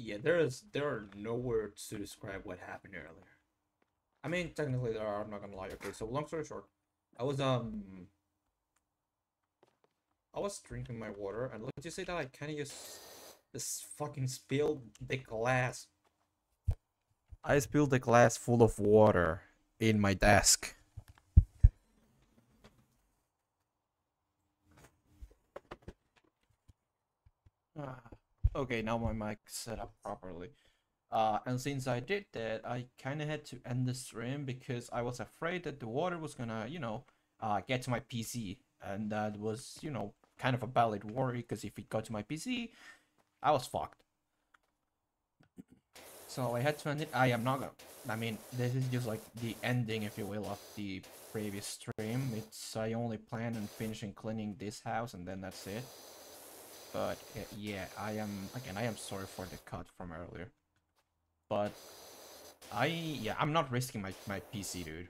Yeah, there are no words to describe what happened earlier. I mean, technically there are. I'm not gonna lie. Okay, so long story short, I was um I was drinking my water, and let's just say that I kind of just this fucking spilled the glass. I spilled the glass full of water in my desk. Ah, okay, now my mic's set up properly. And since I did that, I kind of had to end the stream because I was afraid that the water was gonna, get to my PC, and that was, kind of a valid worry because if it got to my PC, I was fucked. So I had to end it. I am not gonna. I mean, this is just like the ending, if you will, of the previous stream. It's I only plan on finishing cleaning this house, and then that's it. But yeah, I am sorry for the cut from earlier. But I'm not risking my PC, dude.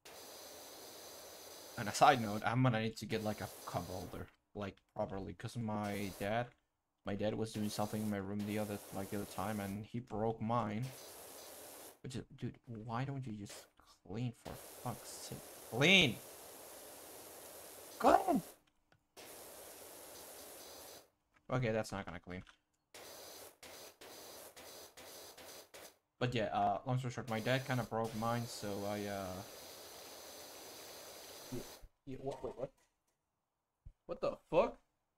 And a side note, I'm gonna need to get like a cup holder, like properly, cause my dad was doing something in my room the other time, and he broke mine. Which is, dude, why don't you just clean for fuck's sake? Clean, clean. Okay, that's not gonna clean. But yeah, long story short, my dad kind of broke mine, so yeah, what? Wait, what? What the fuck?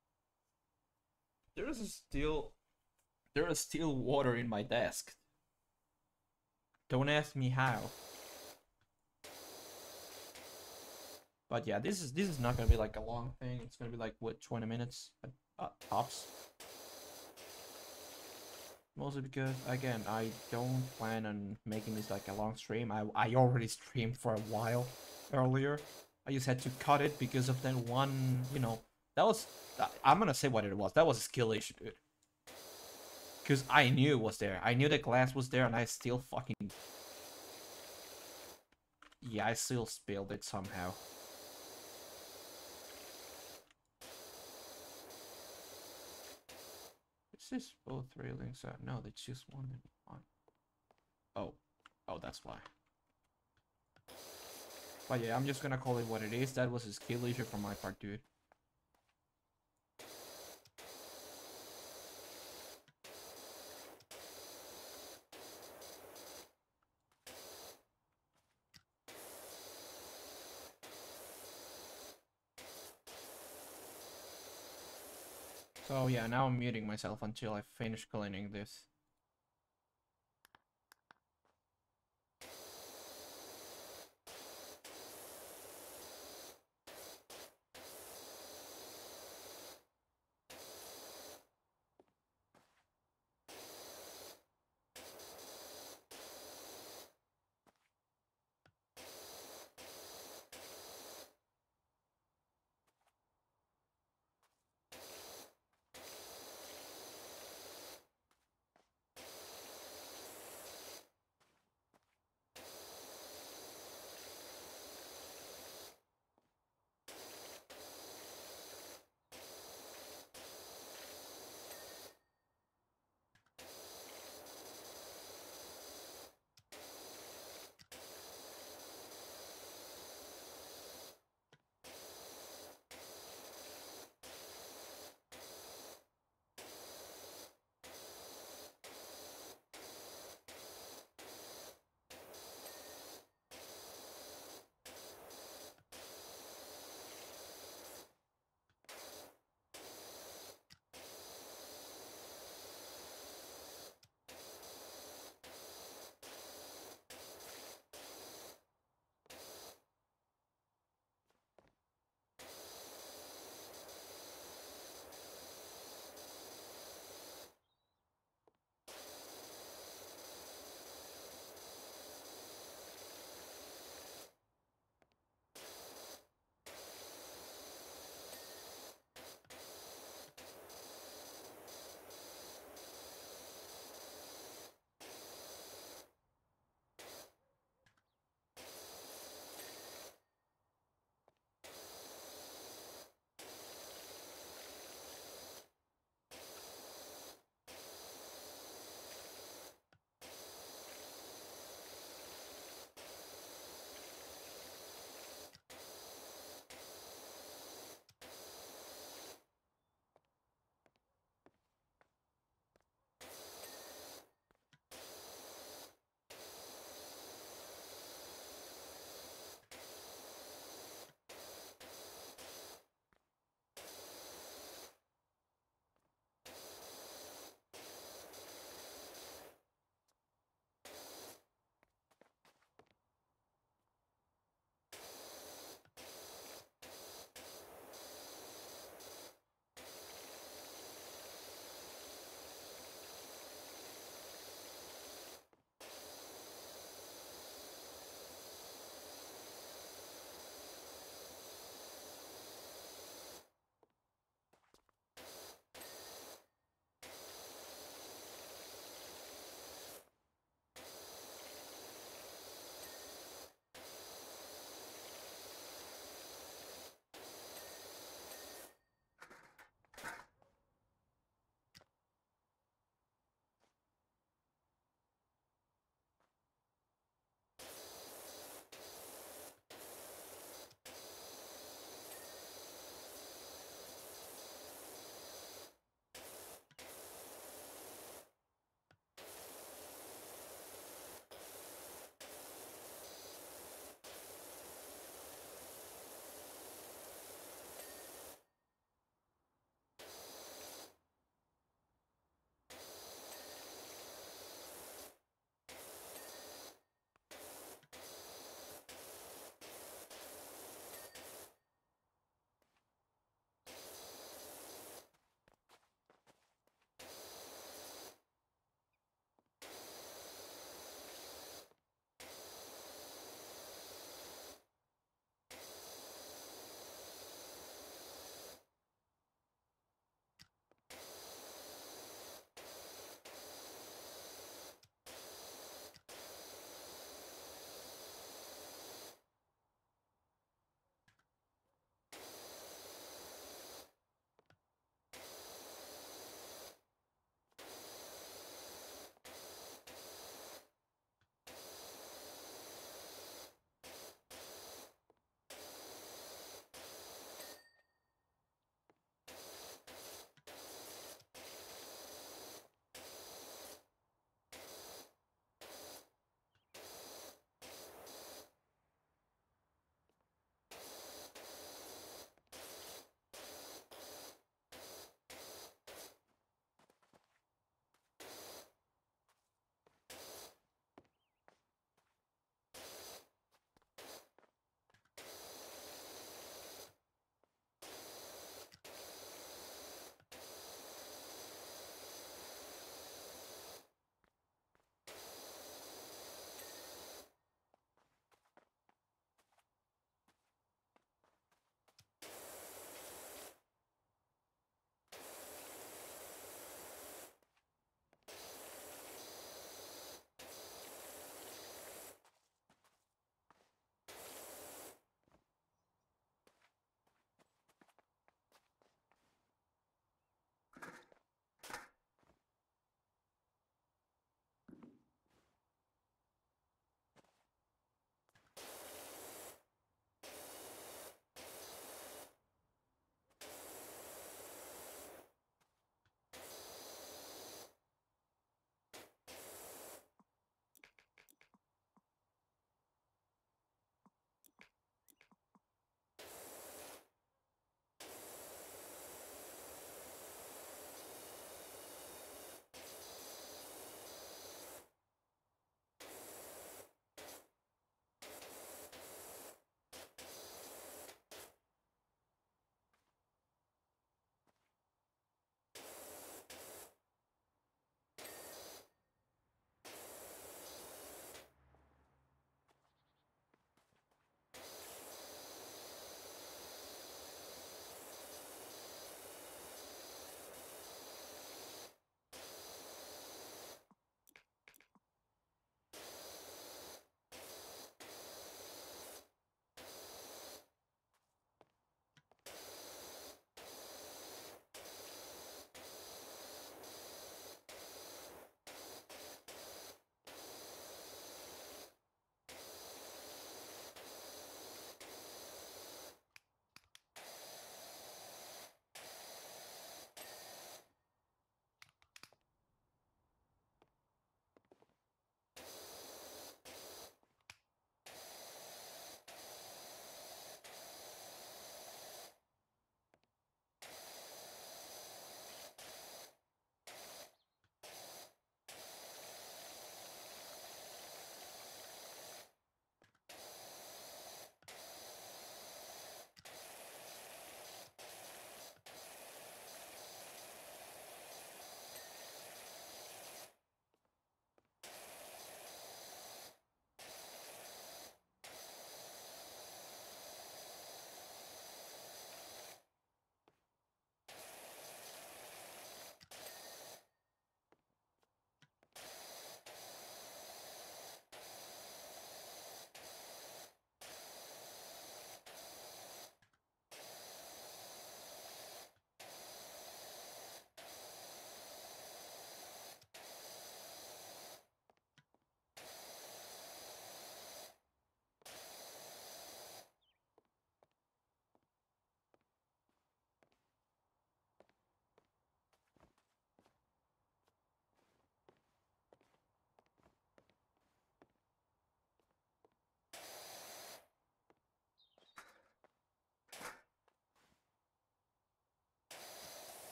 There is still there is still water in my desk. Don't ask me how. But yeah, this is not gonna be like a long thing. It's gonna be like what 20 minutes tops. Mostly because again, I don't plan on making this like a long stream. I already streamed for a while earlier. I just had to cut it because of that one. That was. I'm gonna say what it was. That was a skill issue, dude. Because I knew it was there. I knew the glass was there, and I still fucking. Yeah, I still spilled it somehow. Is this both railings? No, that's just one and one. Oh, oh, that's why. But yeah, I'm just gonna call it what it is. That was a skill issue from my part, dude. So yeah, now I'm muting myself until I finish cleaning this.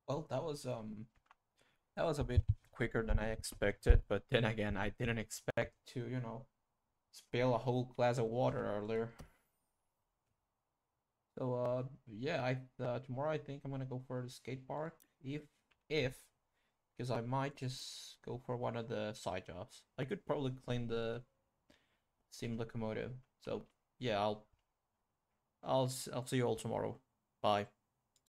Well, that was a bit quicker than I expected, but then again, I didn't expect to, spill a whole glass of water earlier. So yeah, I tomorrow I think I'm gonna go for the skate park if because I might just go for one of the side jobs. I could probably clean the steam locomotive. So yeah, I'll see you all tomorrow. Bye.